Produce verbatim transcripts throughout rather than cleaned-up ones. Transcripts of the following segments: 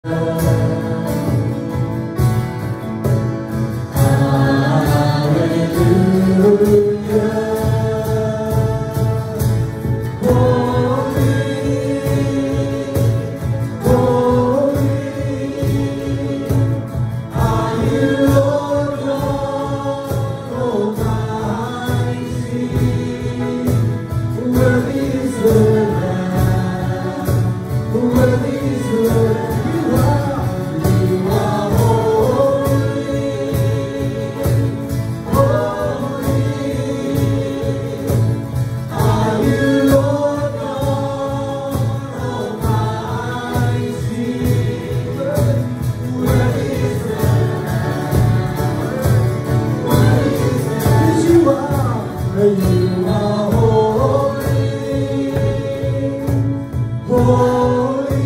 You are holy, holy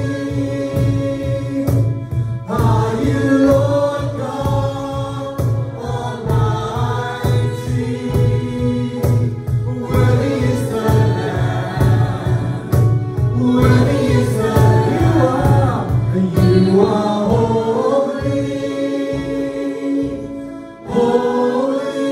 are you, Lord God Almighty. Worthy is the Lamb, worthy is the Lamb. You are holy, holy.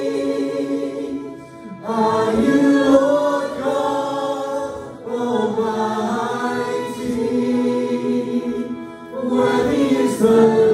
Are you Lord God Almighty? Worthy is the